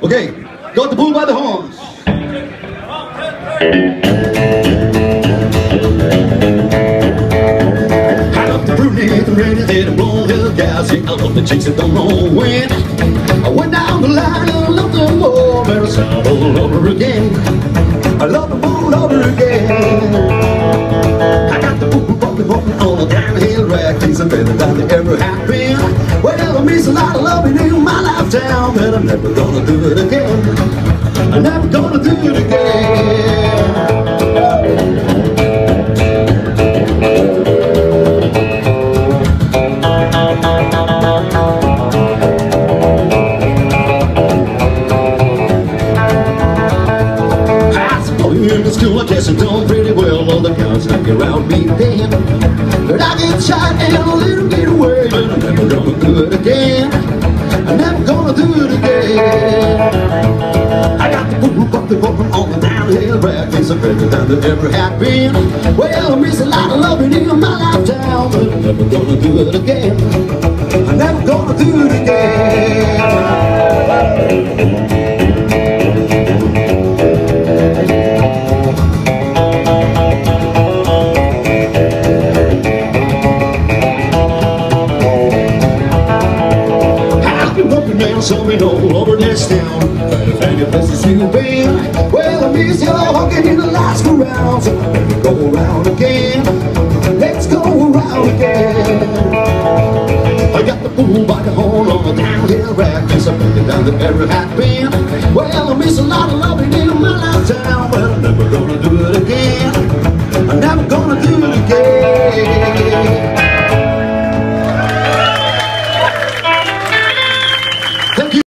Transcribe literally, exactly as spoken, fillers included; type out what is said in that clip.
Okay, got the bull by the horns. I love the brunette, the redhead, and blonde-haired gals. Yeah, I love the chicks that don't know when. I went down the line, I love them more, but I start all over again. I love them all over again. I got the boom bumping bumping on the downhill rack. Things are better than they ever have been. Well, I miss a lot of loving in my lifetime, but I'm never gonna do it again. I'm never gonna do it again. In the school, I guess I'm doing pretty well. All the guys hang around me then, but I get shot and a little bit away. But I'm never gonna do it again. I'm never gonna do it again. I got the boom boom the boom on the downhill rack. Things are better than they ever have been. Well, I miss a lot of loving in my lifetime, but I'm never gonna do it again. I'm never gonna do it again. So we all over this town, trying to find a places you've been. Well, I miss you walking in the last round, so let's go around again. Let's go around again. I got the bull by the horn on the downhill rack. There's a better than there ever had been. Well, I miss a lot of loving in my lifetime, but I'm never gonna do it again.